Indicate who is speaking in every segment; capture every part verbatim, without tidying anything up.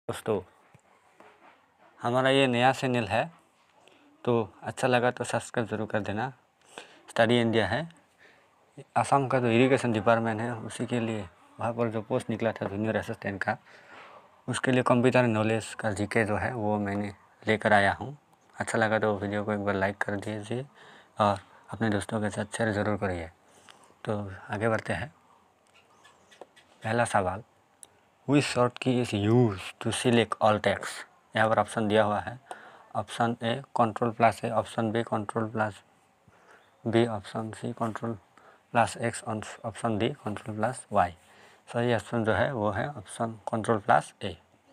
Speaker 1: दोस्तों, हमारा ये नया चैनल है, तो अच्छा लगा तो सब्सक्राइब ज़रूर कर देना। स्टडी इंडिया है, असम का जो इरिगेशन डिपार्टमेंट है उसी के लिए वहाँ पर जो पोस्ट निकला था जूनियर असिस्टेंट का, उसके लिए कंप्यूटर नॉलेज का जीके जो है वो मैंने लेकर आया हूँ। अच्छा लगा तो वीडियो को एक बार लाइक कर दीजिए और अपने दोस्तों के साथ शेयर ज़रूर करिए। तो आगे बढ़ते हैं। पहला सवाल, which short key is use to select all text. यहाँ पर ऑप्शन दिया हुआ है। Option A control plus A, option B control plus B, option C control plus X, option D control plus Y. सही ऑप्शन जो है वो है ऑप्शन कंट्रोल प्लस ए।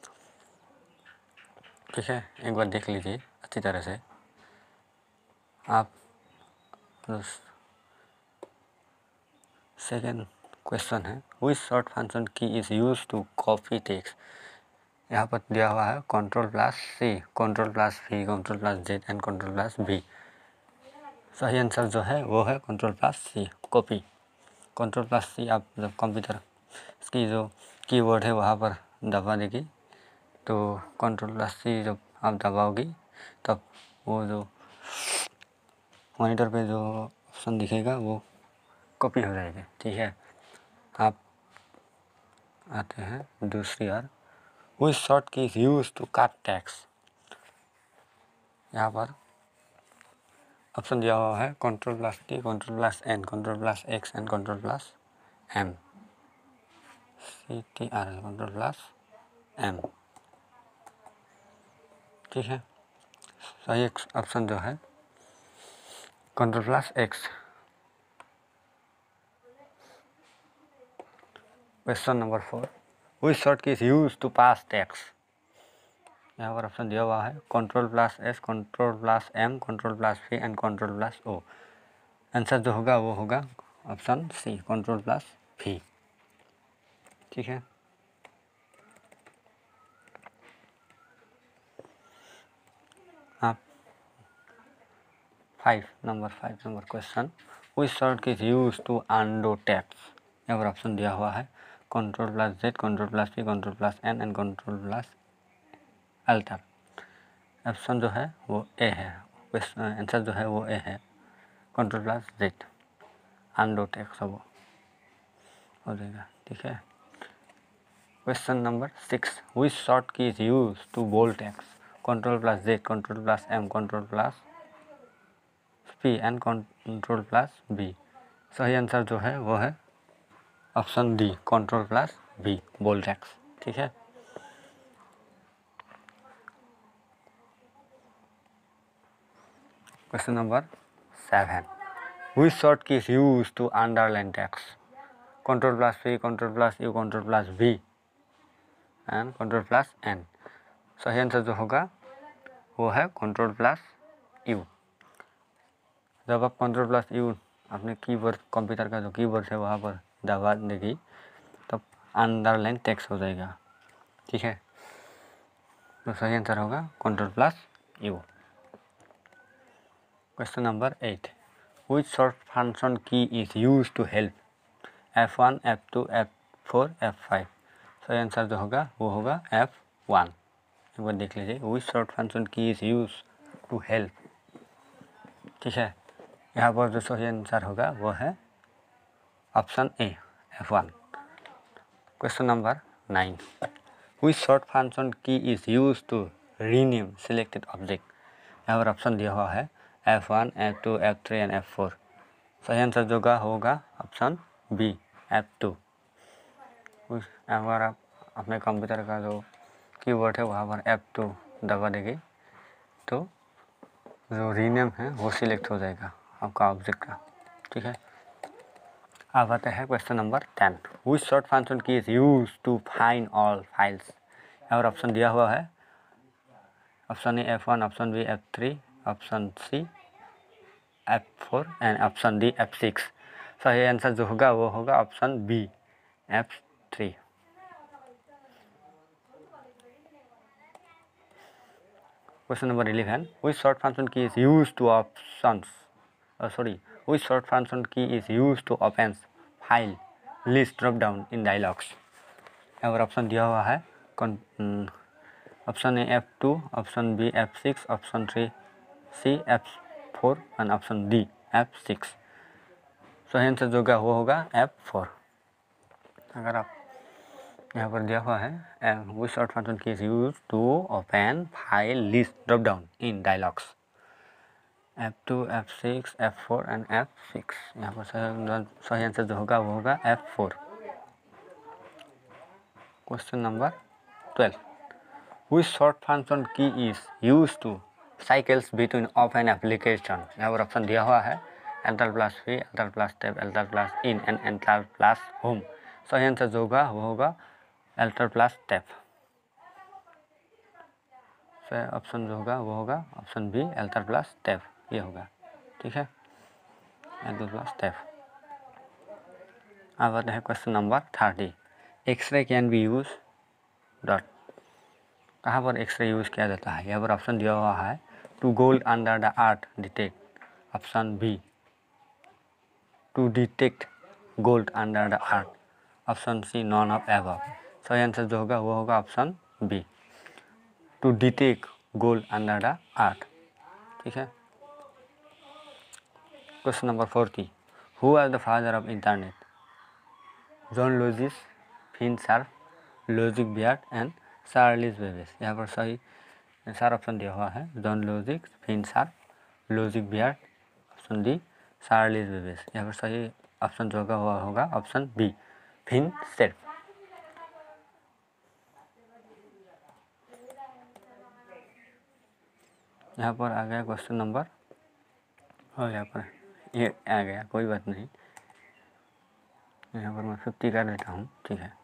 Speaker 1: ठीक है, एक बार देख लीजिए अच्छी तरह से आप। सेकेंड क्वेश्चन है, which short function key is use to copy text. यहाँ पर दिया हुआ है control plus C, control plus V, control plus Z and control plus B. सही आंसर जो है वो है control plus C, copy. Control plus C आप जब कंप्यूटर इसकी जो कीवर्ड है वहाँ पर दबा देगी तो कंट्रोल प्लस सी जब आप दबाओगी तब वो जो मॉनिटर पे जो ऑप्शन दिखेगा वो कॉपी हो जाएगी। ठीक है, आप आते हैं दूसरी ओर। Which short key is use to cut text. यहाँ पर ऑप्शन दिया हुआ है control plus T, control plus N, control plus X and control plus M. C T R control plus M. ठीक है, सही ऑप्शन जो है control plus X. Question number four, which short key is use to pass text. यहाँ पर option दिया हुआ है control plus S, control plus M, control plus V and control plus O. Answer जो होगा वो होगा option C, control plus V. ठीक है, आप five number five number question, which short key is use to undo text. यहाँ पर option दिया हुआ है control plus Z, control plus P, control plus N and control plus alter. Option जो है वो ए है, आंसर जो है वो ए है, control plus Z, undo text सब हो जाएगा। ठीक है, question number six, which short key is use to bold text. Control plus Z, control plus M, control plus P and control plus B. सही आंसर जो है वो है option D, control plus B, bold text. ठीक है, question number seven, which short key is use to underline text. Control plus P, control plus you, control plus B and control plus N. सही answer जो होगा वो है control plus U. जब आप control plus U अपने keyboard, computer का जो कीबोर्ड है वहाँ पर दबा देगी तब अंडरलाइन टेक्स्ट हो जाएगा। ठीक है, तो सही आंसर होगा control plus U. Question number eight, which short function key is use to help F one, F two, F four, F five. सही आंसर जो होगा वो होगा एफ वन। एक बार देख लीजिए, which short function key is use to help. ठीक है, यहाँ पर जो सही आंसर होगा वो है option A, F one. Question number nine, which short function key is use to rename selected object. यहाँ पर ऑप्शन दिया हुआ है F one, F two, F three and F four. सही आंसर जो होगा ऑप्शन बी, एफ टू। अगर आप अपने कंप्यूटर का जो कीबोर्ड है वहाँ पर एफ टू दबा देंगे तो जो रीनेम है वो सिलेक्ट हो जाएगा आपका ऑब्जेक्ट का। ठीक है, अब आते हैं question number ten, which short function key is use to find all files. यहाँ पर ऑप्शन दिया हुआ है option A F one, option B F three, option C F four and option D F six. सही answer जो होगा वो होगा option B, F three. Question number eleven, which short function key is use to options sorry which short function key is use to open file list drop down in dialogs. यहाँ पर option दिया हुआ है option A F two, option B F six, option three C F four and option D F six. सही answer जो होगा वो होगा एफ फोर। अगर आप यहाँ पर दिया हुआ है which short function key is use to open file list drop down in dialogs, F two, F six, F four and F six. यहाँ पर सही आंसर जो होगा वो होगा F four. Question number twelve, which short function key is used to cycles between open application। यहाँ पर option दिया हुआ है alter plus V, alter plus tab, alter plus N and alter plus home. सही आंसर जो होगा वो होगा एल्टर प्लस टैब। सही ऑप्शन जो होगा वो होगा option B alter plus tab, ये होगा। ठीक है, एल्टर प्लस टैब। अब आते हैं question number thirty, x-ray can be use dot. कहाँ पर एक्सरे यूज़ किया जाता है? यहाँ पर ऑप्शन दिया हुआ है to gold under the earth detect, option B to detect gold under the earth, option C none of above. सही आंसर जो होगा वो होगा option B to detect gold under the earth. ठीक है, question number forty, who are the father of internet? John Logis, Fin Sharp, Logic Baird and Charles Babbage. यहाँ पर सही चार ऑप्शन दिया हुआ है, John Logic, Fin Sharp, Logic beard, option D Charles Babbage. यहाँ पर सही ऑप्शन जो होगा हुआ होगा ऑप्शन बी फिन शार्प। यहाँ पर आ गया क्वेश्चन नंबर, और यहाँ पर ये आ गया, कोई बात नहीं, यहाँ पर मैं फिफ्टी कर देता हूँ। ठीक है,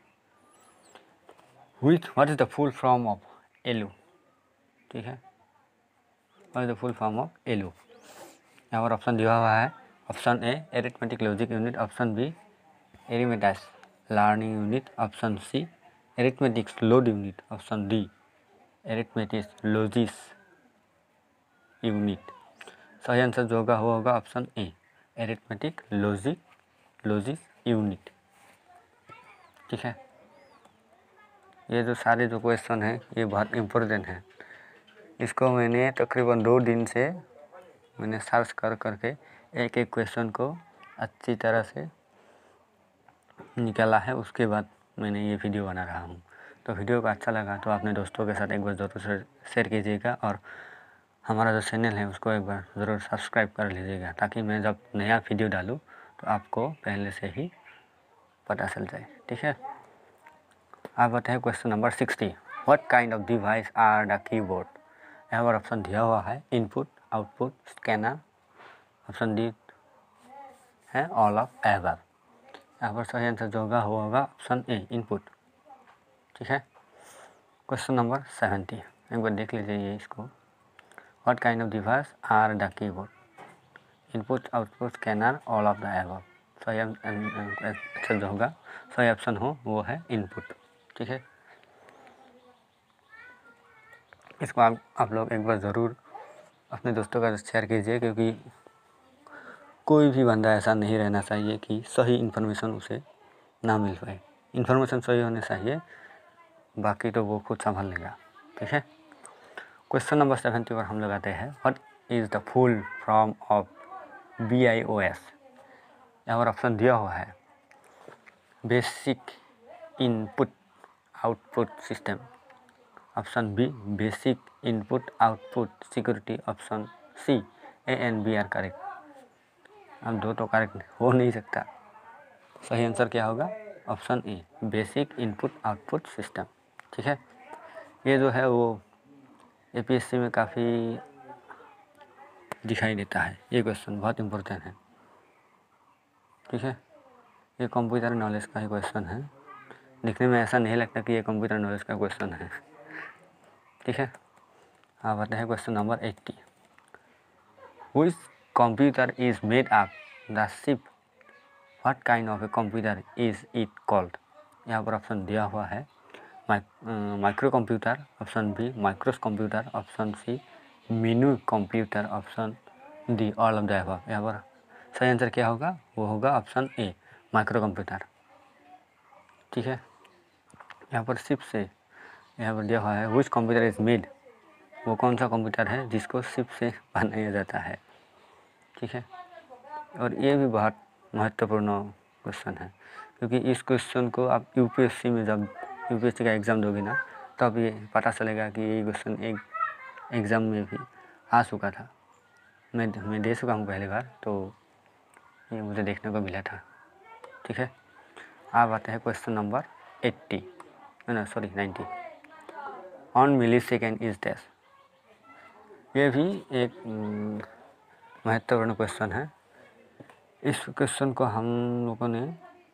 Speaker 1: which what is the full form of ALU? ठीक है, what is the full form of ALU? यहाँ पर ऑप्शन दिया हुआ है, option A arithmetic logic unit, option B arithmetics learning unit, option C arithmetics load unit, option D arithmetics logis unit. सही answer जो होगा वो होगा option A arithmetic logic logis unit. ठीक है, ये जो सारे जो क्वेश्चन हैं ये बहुत इम्पोर्टेंट हैं। इसको मैंने तकरीबन दो दिन से मैंने सर्च कर करके एक एक क्वेश्चन को अच्छी तरह से निकाला है, उसके बाद मैंने ये वीडियो बना रहा हूँ। तो वीडियो को अच्छा लगा तो अपने दोस्तों के साथ एक बार ज़रूर शेयर कीजिएगा, और हमारा जो चैनल है उसको एक बार ज़रूर सब्सक्राइब कर लीजिएगा, ताकि मैं जब नया वीडियो डालूँ तो आपको पहले से ही पता चल जाए। ठीक है, आप बताएं question number sixty, what kind of device are the keyboard? यहाँ पर ऑप्शन दिया हुआ है input, output, scanner, option D है ऑल ऑफ एबव। यहाँ पर सही आंसर जो होगा वो होगा ऑप्शन ए इनपुट। ठीक है, क्वेश्चन नंबर सेवेंटी, एक बार देख लीजिए ये इसको, what kind of device are the keyboard? Input, output, scanner, all of the above. सही आंसर जो होगा, सही ऑप्शन हो वो है इनपुट। ठीक है, इसको आप आप लोग एक बार ज़रूर अपने दोस्तों का शेयर कीजिए, क्योंकि कोई भी बंदा ऐसा नहीं रहना चाहिए कि सही इन्फॉर्मेशन उसे ना मिल पाए। इन्फॉर्मेशन सही होनी चाहिए, बाकी तो वो खुद संभाल लेगा। ठीक है, क्वेश्चन नंबर सेवेंटी पर हम लोग आते हैं, what is the full form of B I O S? यहाँ पर ऑप्शन दिया हुआ है basic input output system, option B basic input output security, option C A and B are correct. अब दो तो करेक्ट हो नहीं सकता, सही आंसर क्या होगा? Option A basic input output system. ठीक है, ये जो है वो ए पी एस सी में काफ़ी दिखाई देता है, ये क्वेश्चन बहुत इम्पोर्टेंट है। ठीक है, ये कंप्यूटर नॉलेज का ही क्वेश्चन है, दिखने में ऐसा नहीं लगता कि ये कंप्यूटर नॉलेज का क्वेश्चन है। ठीक है, आप आते हैं question number eighty, which computer is made up the chip, what kind of a computer is it called? यहाँ पर ऑप्शन दिया हुआ है micro computer, option B micros computer, option C mini computer, option D all of the above. यहाँ पर सही answer क्या होगा? वो होगा ऑप्शन ए माइक्रो कंप्यूटर। ठीक है, यहाँ पर चिप से यहाँ पर दिया हुआ है विच कंप्यूटर इज मेड, वो कौन सा कंप्यूटर है जिसको सिप से बनाया जाता है। ठीक है, और ये भी बहुत महत्वपूर्ण क्वेश्चन है, क्योंकि इस क्वेश्चन को आप यूपीएससी में जब यूपीएससी का एग्ज़ाम दोगे ना, तब ये पता चलेगा कि ये क्वेश्चन एक एग्ज़ाम में भी आ चुका था। मैं मैं दे चुका हूँ पहली बार, तो ये मुझे देखने को मिला था। ठीक है, अब आते हैं क्वेश्चन नंबर एट्टी ना sorry ninety. On millisecond is dash, ये भी एक महत्वपूर्ण क्वेश्चन है। इस क्वेश्चन को हम लोगों ने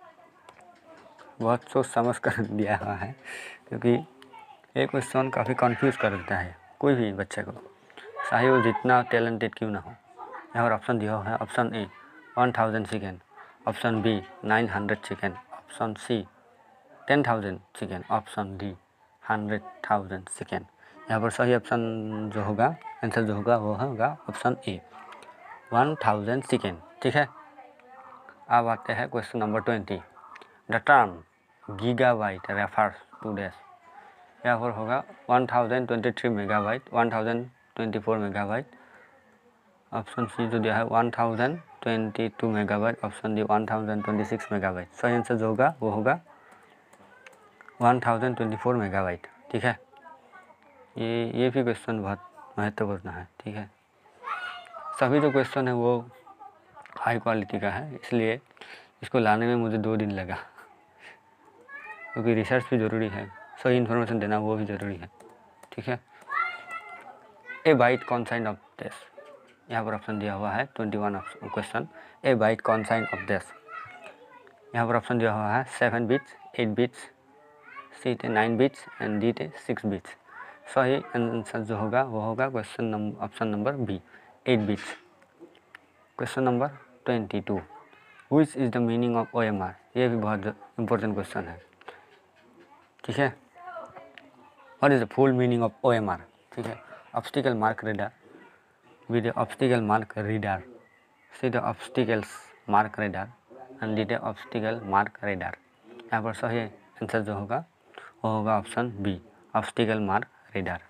Speaker 1: बहुत सोच समझ कर दिया हुआ है, क्योंकि ये क्वेश्चन काफ़ी कंफ्यूज कर देता है कोई भी बच्चे को, चाहे वो जितना टैलेंटेड क्यों ना हो। यहाँ पर ऑप्शन दिया हुआ है, option A one thousand second, option B nine hundred second, option C ten thousand second, option D hundred thousand second. यहाँ पर सही ऑप्शन जो होगा, आंसर जो होगा वो होगा option A one thousand second. ठीक है, अब आते हैं question number twenty. The term gigabyte refers to dash, यहाँ पर होगा one thousand twenty three megabyte, one thousand twenty four megabyte, option C जो दिया है one thousand twenty two megabyte, option D one thousand twenty six megabyte. सही answer जो होगा वो होगा one thousand twenty four megabyte. ठीक है, ये ये भी क्वेश्चन बहुत महत्वपूर्ण है। ठीक है, सभी जो क्वेश्चन है वो हाई क्वालिटी का है, इसलिए इसको लाने में मुझे दो दिन लगा, क्योंकि रिसर्च भी ज़रूरी है, सही इन्फॉर्मेशन देना वो भी ज़रूरी है। ठीक है, a byte consign of dash, यहाँ पर ऑप्शन दिया हुआ है twenty one question, a byte consign of dash. यहाँ पर ऑप्शन दिया हुआ है seven bits, eight bits, C the nine bits and D the six bits. सही आंसर जो होगा वो होगा question number option number B eight bits. Question number twenty two, which is the meaning of O M R, ये भी बहुत important question है। ठीक है, what is the full meaning of O M R. ठीक है, obstacle mark reader with obstacle mark reader, C the obstacles mark reader and D the obstacle mark reader. यहाँ पर सही आंसर जो होगा वो होगा option B obstacle mark reader.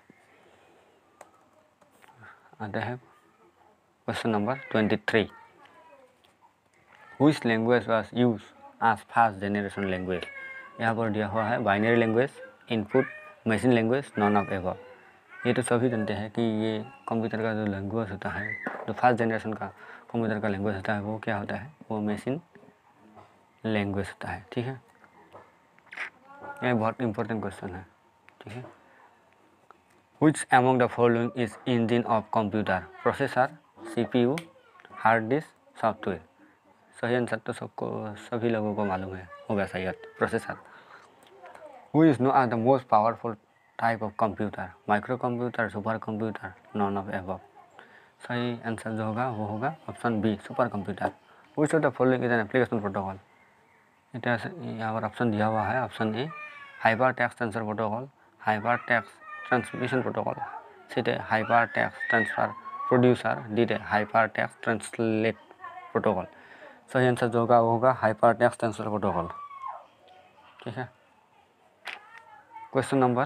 Speaker 1: आते हैं question number twenty three, which language was use as first generation language. यहाँ पर दिया हुआ है binary language, input, machine language, none of above. ये तो सभी जानते हैं कि ये कंप्यूटर का जो लैंग्वेज होता है, जो फर्स्ट जनरेशन का कंप्यूटर का लैंग्वेज होता है, वो क्या होता है, वो मशीन लैंग्वेज होता है। ठीक है, ये बहुत इंपॉर्टेंट क्वेश्चन है। ठीक है, which among the following is engine of computer, processor, CPU, hard disk, software. सही आंसर तो सबको सभी लोगों को मालूम है होगा शायद, processor. Who is know as the most powerful type of computer, micro computer, super computer, none of above. सही आंसर जो होगा वो होगा option B super computer. Which of the following is an application protocol, यहाँ पर option दिया हुआ है, option A hyper text transfer protocol, hyper text transmission protocol, C the hyper text transfer producer, D the hyper text translate protocol. सही answer जो होगा वो होगा हाइपर टेक्स्ट ट्रांसफर प्रोटोकॉल। ठीक है, क्वेश्चन नंबर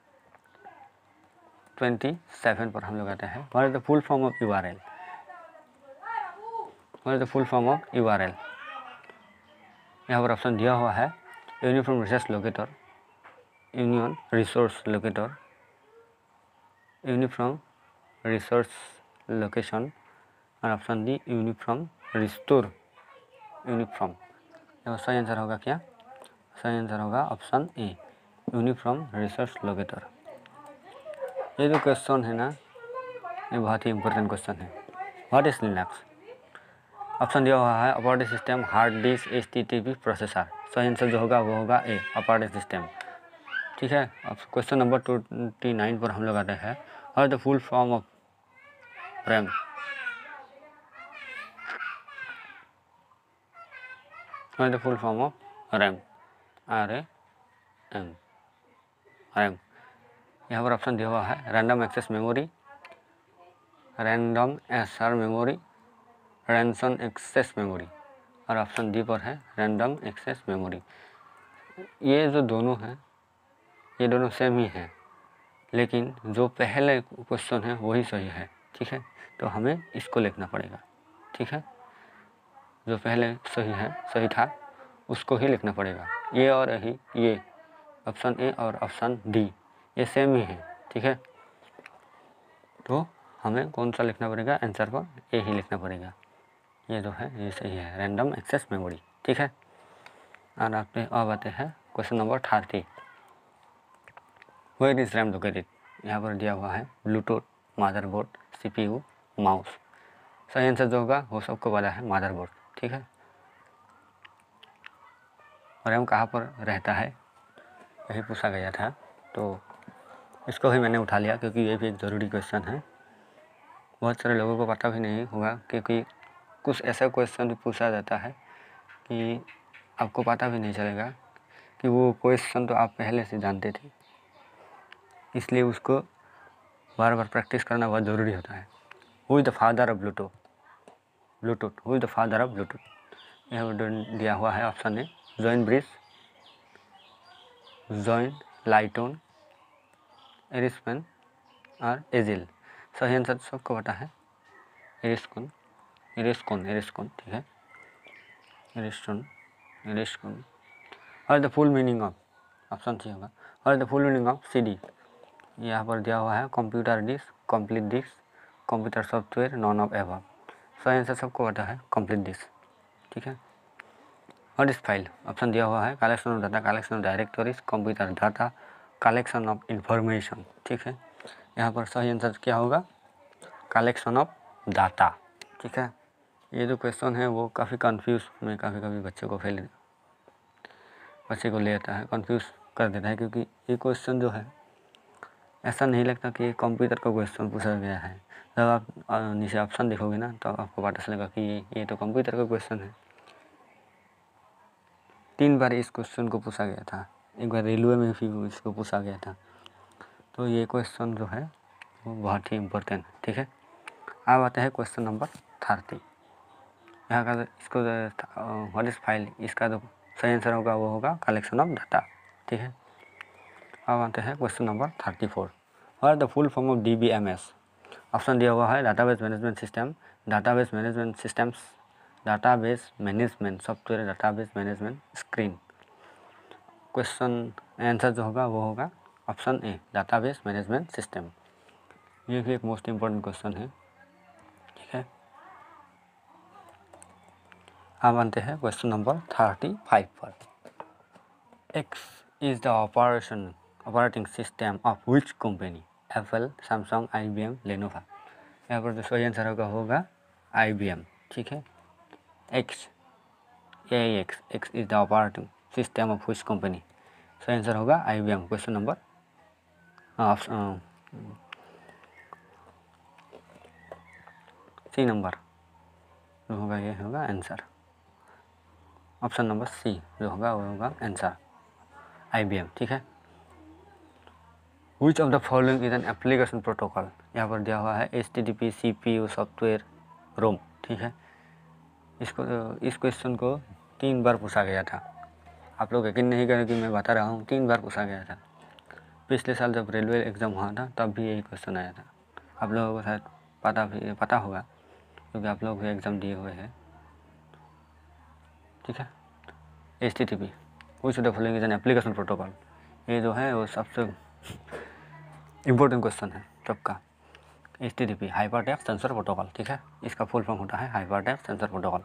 Speaker 1: ट्वेंटी सेवन पर हम लोग आते हैं, what is the full form of U R L. What is the full form of U R L. यहाँ पर ऑप्शन दिया हुआ है uniform resource locator, union resource locator, uniform resource location, और option D uniform restore uniform. यहाँ सही answer होगा क्या, सही आंसर होगा option A uniform resource locator. ये जो क्वेश्चन है ना, ये बहुत ही इंपॉर्टेंट क्वेश्चन है। What is Linux. ऑप्शन दिया हुआ है operating system, hard disk, H T T P, processor. सही आंसर जो होगा वो होगा ए ऑपरेटिंग सिस्टम। ठीक है, अब क्वेश्चन नंबर ट्वेंटी नाइन पर हम लोग आते हैं, what is the full form of RAM. What is the full form of RAM, R A M, RAM. यहाँ पर ऑप्शन दिया हुआ है random access memory, random SR memory, ransom access memory, और ऑप्शन डी पर है रैंडम एक्सेस मेमोरी। ये जो दोनों हैं ये दोनों सेम ही हैं, लेकिन जो पहले क्वेश्चन है वही सही है, ठीक है। तो हमें इसको लिखना पड़ेगा, ठीक है। जो पहले सही है सही था उसको ही लिखना पड़ेगा। ये और यही ये ऑप्शन ए और ऑप्शन डी ये सेम ही है, ठीक है। तो हमें कौन सा लिखना पड़ेगा, आंसर पर ए ही लिखना पड़ेगा। ये जो है ये सही है, रैंडम एक्सेस मेमोरी, ठीक है। और आप पे अब आते हैं question number thirty, where is RAM located. यहाँ पर दिया हुआ है ब्लूटूथ, मदरबोर्ड, सीपीयू, माउस। सही आंसर जो होगा वो सबको पता है मदरबोर्ड, ठीक है। रैम कहाँ पर रहता है यही पूछा गया था, तो इसको भी मैंने उठा लिया क्योंकि ये भी एक ज़रूरी क्वेश्चन है। बहुत सारे लोगों को पता भी नहीं होगा क्योंकि कुछ ऐसा क्वेश्चन भी पूछा जाता है कि आपको पता भी नहीं चलेगा कि वो क्वेश्चन तो आप पहले से जानते थे, इसलिए उसको बार बार प्रैक्टिस करना बहुत ज़रूरी होता है। Who is the father of Bluetooth, Bluetooth who is the father of Bluetooth. यहाँ पर दिया हुआ है option A join bridge, join Lighton, Arispan और एजिल। सही आंसर सबको पता है एरिस्कॉन, एरिस्कॉन एरिस्कॉन ठीक है, एरिस्टोन एरिस्कॉन। और the full meaning of, option C होगा, और the full meaning of C D. यहाँ पर दिया हुआ है computer disk, complete disk, computer software, none of above. सही आंसर सबको पता है कंप्लीट डिस्क, ठीक है। और इस फाइल ऑप्शन दिया हुआ है collection of data, collection of directories, computer data, collection of information, ठीक है। यहाँ पर सही आंसर क्या होगा, कलेक्शन ऑफ डाटा, ठीक है। ये जो क्वेश्चन है वो काफ़ी कंफ्यूज में काफ़ी कभी बच्चे को फेल बच्चे को ले आता है, कंफ्यूज कर देता है, क्योंकि ये क्वेश्चन जो है ऐसा नहीं लगता कि ये कंप्यूटर का क्वेश्चन पूछा गया है। जब आप नीचे ऑप्शन देखोगे ना तो आपको पता चलेगा कि ये ये तो कंप्यूटर का क्वेश्चन है। तीन बार इस क्वेश्चन को पूछा गया था, एक बार रेलवे में भी इसको पूछा गया था। तो ये क्वेश्चन जो है वो बहुत ही इम्पोर्टेंट है, ठीक है। अब आते हैं क्वेश्चन नंबर थर्टी। यहाँ का इसको व्हाट इज फाइल, इसका जो सही आंसर होगा वो होगा कलेक्शन ऑफ डाटा, ठीक है। अब आते हैं क्वेश्चन नंबर थर्टी फोर, और the full form of D B M S. Option दिया हुआ है database management system, database management systems, database management software, database management screen. Question answer जो होगा वो होगा option A database management system. ये भी एक मोस्ट इम्पोर्टेंट क्वेश्चन है, ठीक है। अब आते हैं क्वेश्चन नंबर थर्टी फाइव पर। X is the operation operating system of which company, Apple, Samsung, I B M, Lenovo. यहाँ पर जो सही आंसर होगा होगा आई बी एम, ठीक है। X A X X is the operating system of which company, सही आंसर होगा I B M. Question number option C number जो होगा ये होगा आंसर, ऑप्शन नंबर सी जो होगा वो होगा आंसर आई बी एम, ठीक है। Which of the following is an application protocol. यहाँ पर दिया हुआ है H T T P, C P U, software, ROM, ठीक है। इसको इस क्वेश्चन को तीन बार पूछा गया था। आप लोग यकीन नहीं करें कि मैं बता रहा हूँ, तीन बार पूछा गया था। पिछले साल जब रेलवे एग्ज़ाम हुआ था तब भी यही क्वेश्चन आया था। आप लोगों को शायद पता भी पता होगा क्योंकि आप लोग भी एग्ज़ाम दिए हुए हैं, ठीक है। H T T P which of the following is an application protocol, ये जो है वो सबसे इम्पोर्टेंट क्वेश्चन है सबका। H T T P hypertext transfer protocol, ठीक है। इसका फुल फॉर्म होता है हाइपरटेक्स्ट ट्रांसफर प्रोटोकॉल।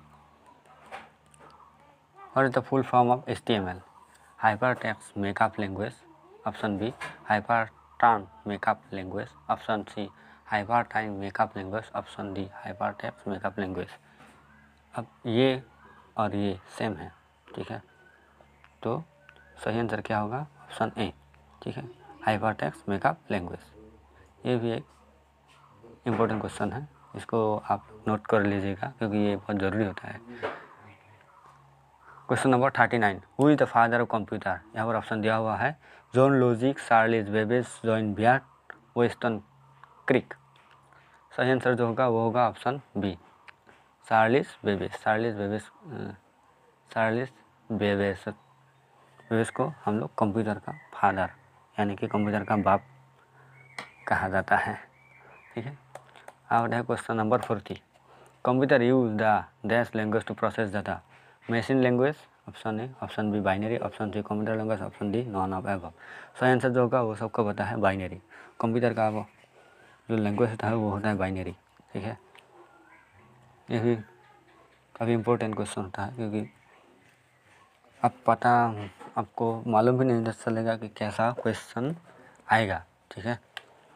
Speaker 1: और the full form of H T M L, hypertext makeup language, option B hyperturn makeup language, option C hypertime makeup language, option D hypertext makeup language. अब ये और ये same है, ठीक है। तो सही आंसर क्या होगा, ऑप्शन ए, ठीक है, हाइपरटेक्स्ट मेकअप लैंग्वेज। ये भी एक इम्पोर्टेंट क्वेश्चन है, इसको आप नोट कर लीजिएगा क्योंकि ये बहुत ज़रूरी होता है। Question number thirty nine, who is the father of computer. यहाँ पर ऑप्शन दिया हुआ है John Logic, Charles Babbage, John Baird, Weston Crick. सही आंसर जो होगा वो होगा option B Charles Babbage. Charles Babbage Charles Babbage Babbage को हम लोग कंप्यूटर का फादर यानी कि कंप्यूटर का बाप कहा जाता है। ठीक है। अब है question number forty, computer use the dash language to process data, machine language, option A, option B binary, option C computer language, option D none of above. सही आंसर जो होगा वो सबको पता है बाइनरी। कंप्यूटर का वो जो लैंग्वेज होता है वो होता है बाइनरी। ठीक है। ये भी काफ़ी इम्पोर्टेंट क्वेश्चन होता है, क्योंकि अब पता आपको मालूम भी नहीं चलेगा कि कैसा क्वेश्चन आएगा। ठीक है।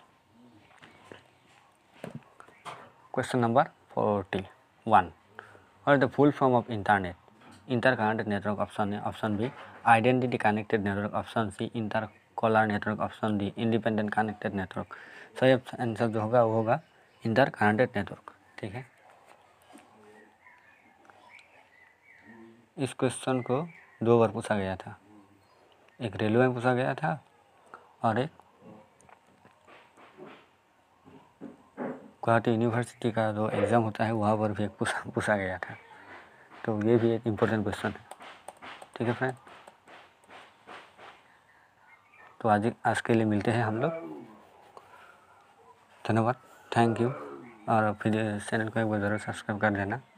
Speaker 1: क्वेश्चन नंबर फोर्टी वन, और the full form of internet, inter connected network, option A, option B identity connected network, option C inter caller network, option D independent connected network. सही आंसर जो होगा वो होगा inter connected network. ठीक है। इस question को दो बार पूछा गया था, एक रेलवे में पूछा गया था और एक गुवाहाटी यूनिवर्सिटी का जो एग्ज़ाम होता है वहाँ पर भी एक पूछा पूछा गया था। तो ये भी एक इम्पोर्टेंट क्वेश्चन है। ठीक है फ्रेंड, तो आज आज के लिए मिलते हैं हम लोग। धन्यवाद, थैंक यू। और फिर चैनल को एक बार ज़रूर सब्सक्राइब कर देना।